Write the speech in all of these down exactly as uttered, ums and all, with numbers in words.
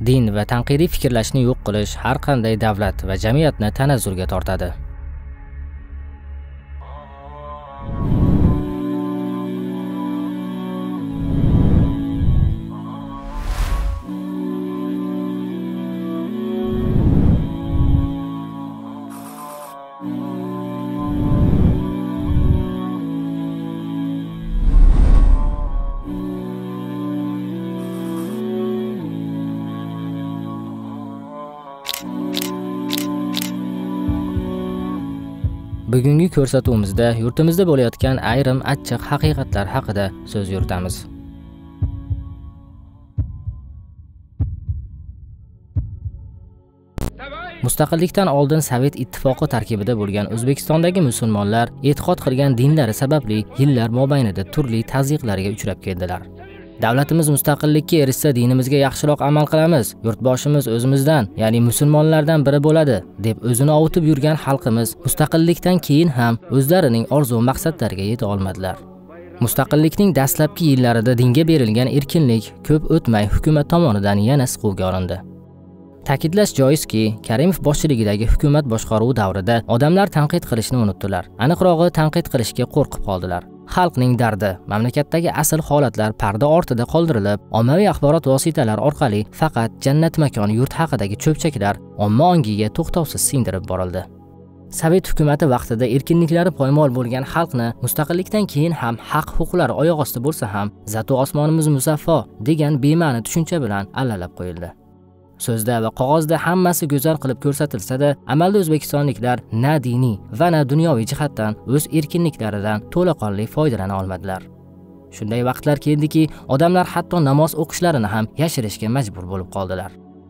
din va tanqidiy fikrlashni yo'q qilish har qanday davlat va jamiyatni tanazzulga tortadi. Bugungi ko'rsatuvimizda yurtimizda bo'layotgan ayrim achchiq haqiqatlar haqida so'z yuritamiz. Mustaqillikdan oldin Sovet ittifoqi tarkibida bo'lgan O'zbekistondagi musulmonlar e'tiqod qilgan dinlari sababli yillar mobaynida turli tazyiqlarga uchrab keldilar. Davlatimiz mustaqillikka erishsa dinimizga yaxshiroq amal qilamiz, yurtboshimiz o'zimizdan, ya'ni musulmonlardan biri bo'ladi, deb o'zini ovutib yurgan xalqimiz mustaqillikdan keyin ham o'zlarining orzu maqsadlariga yeta olmadilar. Mustaqillikning dastlabki yillarida dinga berilgan erkinlik ko'p o'tmay hukumat tomonidan yana siquvga olindi. Ta'kidlash joizki, Karimov boshchiligidagi hukumat boshqaruvi davrida odamlar tanqid qilishni unutdilar. Aniqrog'i tanqid qilishga qo'rqib qoldilar. Xalqning dardi, mamlakatdagi asl holatlar parda ortida qoldirilib, ommaviy axborot vositalari orqali faqat jannat makon yurt haqidagi cho'pchaklar omma ongiga to'xtovsiz singdirib borildi. Sovet hukumati vaqtida erkinliklari poymol bo'lgan xalqni mustaqillikdan keyin ham haq huquqlari oyoq osti bo'lsa ham, zato osmonimiz musaffo degan bema'ni tushuncha bilan allalab qo'yildi. So'zda va qog'ozda hammasi go'zal qilib ko'rsatilsa-da, amalda o'zbekistonliklar na diniy va na dunyoviy jihatdan o'z erkinliklaridan to'laqonli foydalana olmadilar. Shunday vaqtlar keldiki, odamlar hatto namoz o'qishlarini ham yashirishga majbur bo'lib qoldilar.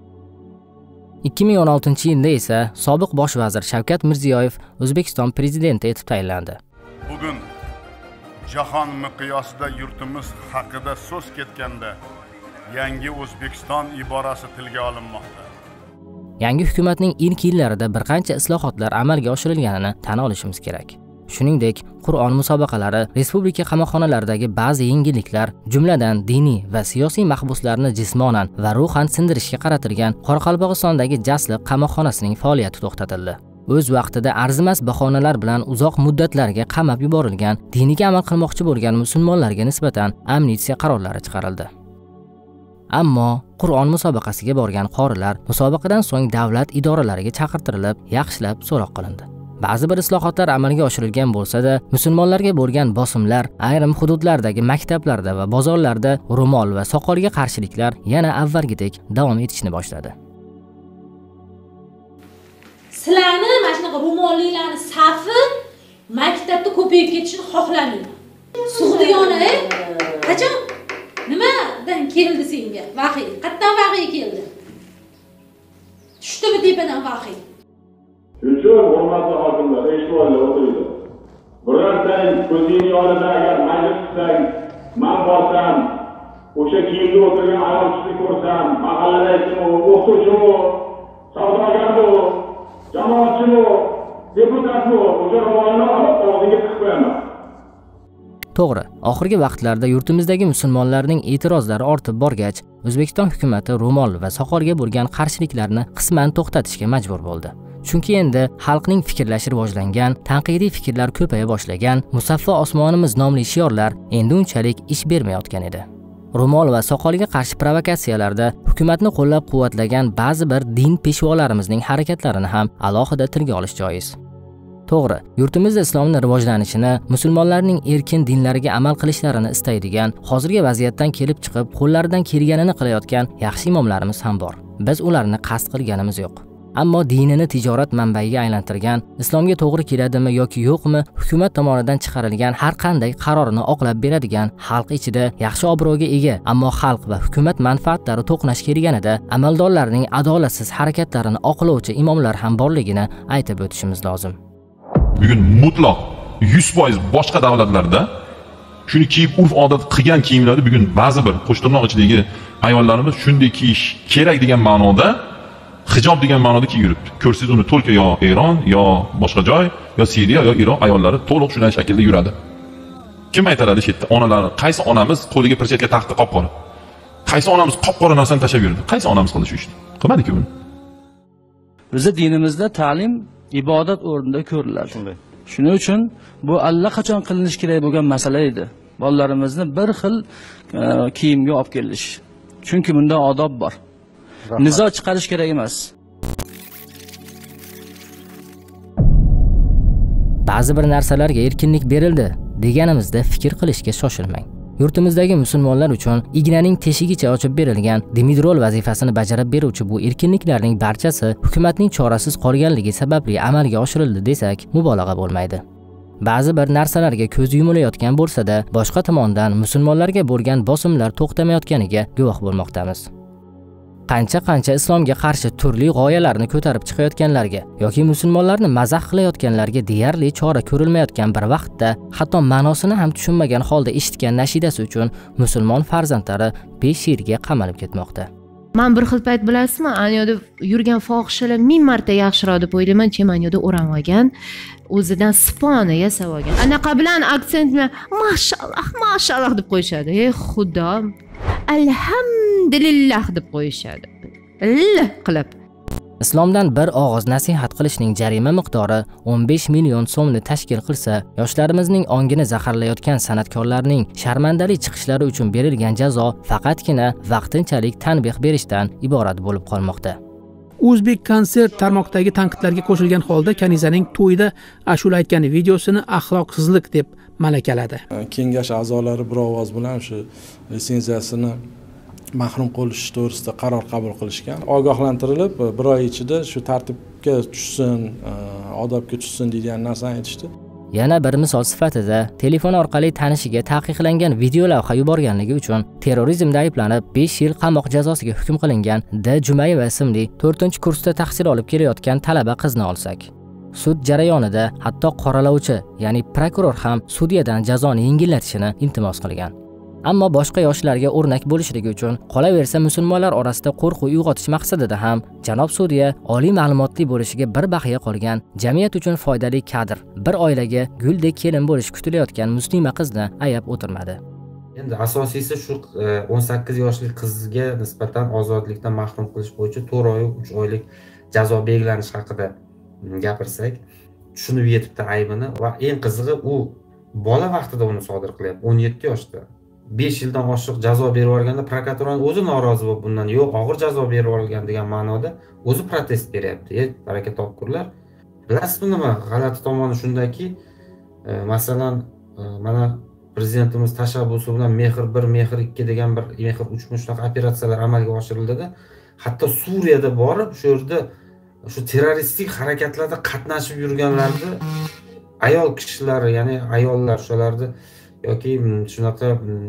ikki ming o'n oltinchi yilda esa sobiq bosh vazir Shavkat Mirziyoyev O'zbekiston prezidenti etib tayinlandi. Bugun jahon miqyosida yurtimiz haqida so'z ketganda yangi O'zbekiston iborasi tilga olinmoqda. Yangi hukumatning ilk yillarida bir qancha islohotlar amalga oshirilganini tan olishimiz kerak. Shuningdek, Qur'on musobaqalari, respublika qamoqxonalaridagi ba'zi yengilliklar, jumladan diniy va siyosiy mahbuslarni jismonan va ruhan sindirishga qaratilgan Qoraqalpog'istondagi Jasliq qamoqxonasining faoliyati to'xtatildi. O'z vaqtida arzimas bahonalar bilan uzoq muddatlarga qamab yuborilgan, diniga amal qilmoqchi bo'lgan musulmonlarga nisbatan amnistiya qarorlari chiqarildi. Ammo Qur'on musobaqasiga borgan qorilar musobaqadan so'ng davlat idoralariga chaqirtirilib, yaxshilab so'roq qilindi. Ba'zi bir islohotlar amalga oshirilgan bo'lsa-da, musulmonlarga bo'lgan bosimlar ayrim hududlardagi maktablarda va bozorlarda ro'mol va soqolga qarshiliklar yana avvalgidek davom etishni boshladi. Sizlarni mana shunaqa ro'molliklarni safi maktabda ko'payib ketishini xohlamayman. Sug'diyona, qachon nimadan keldi senga? Vahiy. Qatdan vahiy keldi? Tushdimi tepadan vahiy? Shuncha hurmatli hokimlar, eshitib o'tirdi. Birortang ko'zingni oldida agar majlis qilsang, men borsam, o'sha kiyimda o'tirgan ayol kishini ko'rsam, mahalladagimi, o'qituvchimi, savdogarmi, jamoatchimi, deputatmi, o'sha ro'molni olib og'ziga tiqib qo'yaman. To'g'ri, oxirgi vaqtlarda yurtimizdagi musulmonlarning e'tirozlari ortib borgach, O'zbekiston hukumatı ro'mol va soqolga bo'lgan qarshiliklarni qisman to'xtatishga majbur bo'ldi. Chunki endi xalqning fikrlashi rivojlangan, tanqidiy fikrlar ko'paya boshlagan, musaffo osmonimiz nomli shiorlar endi unchalik ish bermayotgan edi. Ro'mol va soqolga qarshi provokatsiyalarda hukumatni qo'llab-quvvatlagan ba'zi bir din peshvolarimizning harakatlarini ham alohida tilga olish joiz. To'g'ri, yurtimizda islomning rivojlanishini, musulmonlarning erkin dinlariga amal qilishlarini istaydigan, hozirgi vaziyatdan kelib chiqib, qo'llaridan kelganini qilayotgan yaxshi imomlarimiz ham bor. Biz ularni qasd qilganimiz yo'q. Ammo dinini tijorat manbaiga aylantirgan, islomga to'g'ri keladimi yoki yo'qmi, hukumat tomonidan chiqarilgan har qanday qarorini oqlab beradigan, xalq ichida yaxshi obro'ga ega, ammo xalq va hukumat manfaatlari to'qnash kelganida amaldorlarning adolatsiz harakatlarini oqlovchi imomlar ham borligini aytib o'tishimiz lozim. Bugun mutlaq yuz foiz boshqa davlatlarda shuni kiyib urf-odat qilgan kiyimlarni bugun ba'zi bir qo'shtirnoq ichidagi ayollarimiz shunday kiyish kerak degan ma'noda, hijob degan ma'noda kiyib yuribdi. Ko'rsangiz uni to'lka yo Eron, yo boshqa joy, yo Siriya, yo Iroq ayollari to'liq shunday shaklda yuradi. Kim aytadi shu yerda? Onalar, qaysi onamiz qo'liga perchatka taxti qop-qora? Qaysi onamiz qop-qora narsani tashlab berdi? Qaysi onamiz qildi shu ishni? Qilmadi-ku buni. Bizning dinimizda ta'lim ibodat o'rnida ko'riladi. Shuning uchun bu allaqachon qilinish kerak bo'lgan masala edi. Bolalarimizni bir xil e, kiyimga olib kelish. Chunki bunda odob bor. Nizo chiqarish kerak emas. Ba'zi bir narsalarga erkinlik berildi deganimizda fikr qilishga shoshilmang. Yurtimizdagi musulmonlar uchun ignaning teshigicha ochib berilgan Dimidrol vazifasini bajarib beruvchi bu erkinliklarning barchasi hukumatning chorasiz qolganligi sababli amalga oshirildi desak, mubolag'a bo'lmaydi. Ba'zi bir narsalarga ko'z yumilayotgan bo'lsa-da, boshqa tomondan musulmonlarga bo'lgan bosimlar to'xtamayotganiga guvoh bo'lmoqdamiz. Qancha-qancha islomga qarshi turli g'oyalarni ko'tarib chiqayotganlarga yoki musulmonlarni mazax qilayotganlarga deyarli chora ko'rilmayotgan bir vaqtda, hatto ma'nosini ham tushunmagan holda eshitgan nashidasi uchun musulmon farzandlari besh yilga qamalib ketmoqda. Men bir xil payt bilasizmi, anyoda yurgan fohishalar ming marta yaxshiroq deb o'ylayman, chemanyoda o'ram olgan, o'zidan spona yasab olgan. Anaqa bilan aksent bilan mashallah, mashallah deb qo'yishadi. Ey xudo, alhamdulillah deb qo'yishadi. Illah qilib. Islomdan bir og'iz nasihat qilishning jarima miqdori o'n besh million so'mni tashkil qilsa, yoshlarimizning ongini zaharlayotgan san'atkorlarning sharmandali chiqishlari uchun berilgan jazo faqatgina vaqtinchalik tanbeh berishdan iborat bo'lib qolmoqda. O'zbek konsert tarmoqdagi tanqidlarga qo'shilgan holda Kanizaning to'yida ashula aytgan videosini axloqsizlik deb malakaladi. Kengash a'zolari bir ovoz bilan shu litsenziyasini mahrum qilish to'g'risida qaror qabul qilishgan. Ogohlantirilib, bir oy ichida shu tartibga tushsin, odobga tushsin degan narsani aytishdi. Yana bir misol sifatida telefon orqali tanishiga taqiqlangan video lavha yuborganligi uchun terrorizmda ayblanib besh yil qamoq jazosiga hukm qilingan D. Jumayeva ismli to'rtinchi kursda tahsil olib kelayotgan talaba qizni olsak. Sud jarayonida hatto qoralovchi, ya'ni prokuror ham sudyadan jazoni yengillatishini iltimos qilgan. Ammo boshqa yoshlarga o'rnak bo'lishligi uchun qolaversa musulmonlar orasida qo'rquv uyg'otish maqsadida ham janob sudya oliy ma'lumotli bo'lishiga bir baqiya qolgan, jamiyat uchun foydali kadr, bir oilaga guldek kelin bo'lish kutilayotgan muslima qizni ayab o'tirmadi. Endi asosiysi shu o'n sakkiz yoshli qizga nisbatan ozodlikdan mahrum qilish bo'yicha to'rt oy uch oylik jazo belgilanishi haqida gapirsak, tushunib yetibdi aybini va eng qizig'i u bola vaqtida uni sodir qilyapti, o'n yetti yoshda. besh yildan oshiq jazo berib yuborganda prokuratura o'zi norozi bo'lib bundan yo'q, og'ir jazo berib yuborgan degan ma'noda o'zi protest beryapti. Ey, baraka topkurlar. Bilasizmi nima g'alati tomoni shundaki, e, masalan, e, mana prezidentimiz tashabbusi bilan mehr bir, mehr ikki degan bir mehr uch shunaqa operatsiyalar amalga oshirildi-da. Hatto Suriyada borib, shu yerda shu terroristik harakatlarda qatnashib yurganlarni ayol kishilar, ya'ni ayollar shularni yoki shunaqa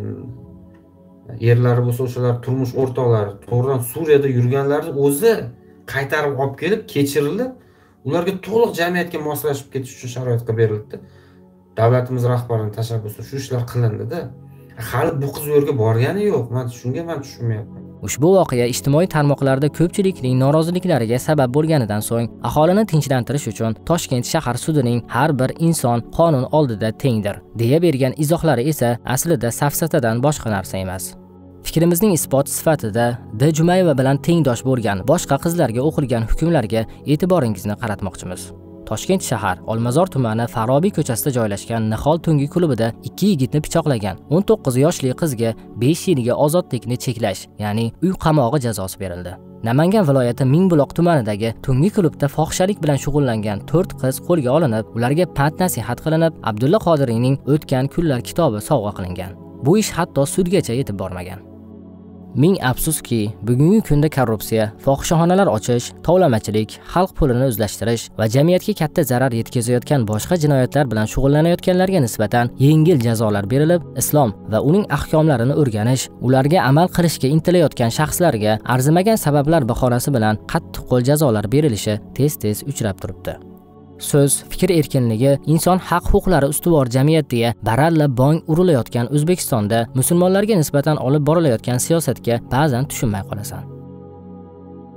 erlari bo'lsa o'shalar turmush o'rtoqlari to'g'ridan Suriyada yurganlarni o'zi qaytarib olib kelib, kechirilib, ularga to'liq jamiyatga moslashib ketish uchun sharoit qilib berildi. Davlatimiz rahbarining tashabbusi shu ishlar qilindi-da. Hali bu qiz u yerga borgani yo'q. Men shunga men tushunmayapman. Ushbu voqea ijtimoiy tarmoqlarda ko'pchilikning noroziliklariga sabab bo'lganidan so'ng aholini tinchlantirish uchun Toshkent shahar sudining har bir inson qonun oldida tengdir deya bergan izohlari esa aslida safsatadan boshqa narsa emas. Fikrimizning isbot sifatida D. Jumayeva bilan tengdosh bo'lgan boshqa qizlarga o'qilgan hukmlarga e'tiboringizni qaratmoqchimiz. Toshkent shahar Olmazor tumani Farobiy ko'chasida joylashgan Nihol tungi klubida ikki yigitni pichoqlagan o'n to'qqiz yoshli qizga besh yilga ozodlikni cheklash, ya'ni uy qamog'i jazosi berildi. Namangan viloyati Mingbuloq tumanidagi tungi klubda fohishalik bilan shug'ullangan to'rt qiz qo'lga olinib, ularga pand nasihat qilinib, Abdulla Qodiriyning O'tgan kunlar kitobi sovg'a qilingan. Bu ish hatto sudgacha yetib bormagan. Ming afsuski, bugungi kunda korrupsiya, fohishaxonalar ochish, tovlamachilik, xalq pulini o'zlashtirish va jamiyatga katta zarar yetkazayotgan boshqa jinoyatlar bilan shug'ullanayotganlarga nisbatan yengil jazolar berilib, islom va uning ahkomlarini o'rganish, ularga amal qilishga intilayotgan shaxslarga arzimagan sabablar bahonasi bilan qattiq-qo'l jazolar berilishi tez-tez uchrab turibdi. So'z, fikr erkinligi, inson haq-huquqlari ustuvor jamiyat deya baralla bong urilayotgan O'zbekistonda musulmonlarga nisbatan olib borilayotgan siyosatga ba'zan tushunmay qolasan.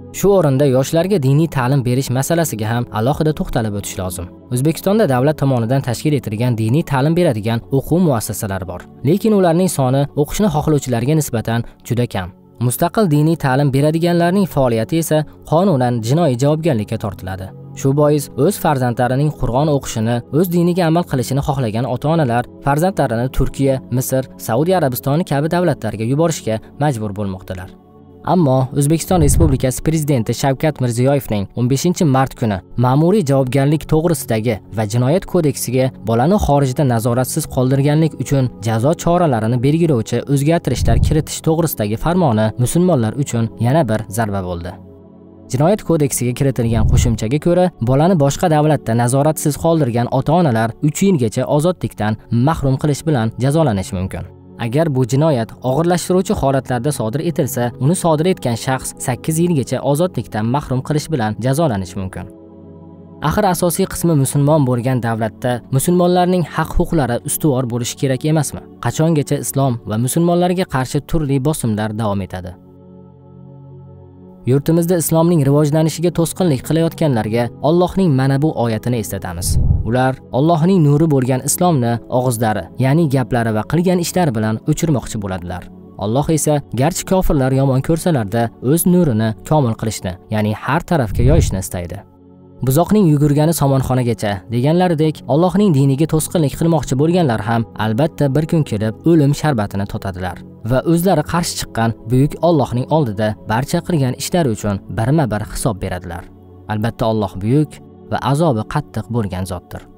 Shu o'rinda yoshlarga diniy ta'lim berish masalasiga ham alohida to'xtalib o'tish lozim. O'zbekistonda davlat tomonidan tashkil etilgan diniy ta'lim beradigan o'quv muassasalari bor, lekin ularning soni o'qishni xohlovchilarga nisbatan juda kam. Mustaqil diniy ta'lim beradiganlarning faoliyati esa qonunan jinoiy javobgarlikka tortiladi. Shu bois o'z farzandlarining Qur'on o'qishini, o'z diniga amal qilishini xohlagan ota-onalar farzandlarini Turkiya, Misr, Saudiya Arabistoni kabi davlatlarga yuborishga majbur bo'lmoqdalar. Ammo O'zbekiston Respublikasi Prezidenti Shavkat Mirziyoyevning o'n beshinchi mart kuni ma'muriy javobgarlik to'g'risidagi va Jinoyat kodeksiga bolani xorijda nazoratsiz qoldirganlik uchun jazo choralarini belgilovchi o'zgartirishlar kiritish to'g'risidagi farmoni musulmonlar uchun yana bir zarba bo'ldi. Jinoyat kodeksiga kiritilgan qo'shimchaga ko'ra, bolani boshqa davlatda nazoratsiz qoldirgan ota-onalar uch yilgacha ozodlikdan mahrum qilish bilan jazolanishi mumkin. Agar bu jinoyat og'irlashtiruvchi holatlarda sodir etilsa, uni sodir etgan shaxs sakkiz yilgacha ozodlikdan mahrum qilish bilan jazolanishi mumkin. Axir asosiy qismi musulmon bo'lgan davlatda musulmonlarning haq-huquqlari ustuvor bo'lishi kerak emasmi? Qachongacha islom va musulmonlarga qarshi turli bosimlar davom etadi? Yurtimizda islomning rivojlanishiga to'sqinlik qilayotganlarga Allohning mana bu oyatini eslatamiz. Ular Allohning nuri bo'lgan islomni og'izlari, ya'ni gaplari va qilgan ishlari bilan o'chirmoqchi bo'ladilar. Alloh esa garchi kofirlar yomon ko'rsalarda o'z nurini komil qilishni, ya'ni har tarafga yoyishni istaydi. Buzoqning yugurgani somonxonagacha deganlaridek, Allohning diniga to'sqinlik qilmoqchi bo'lganlar ham albatta bir kun kelib o'lim sharbatini totadilar va o'zlari qarshi chiqqan buyuk Allohning oldida barcha qilgan ishlari uchun birma-bir hisob beradilar. Albatta Alloh buyuk va azobi qattiq bo'lgan zotdir.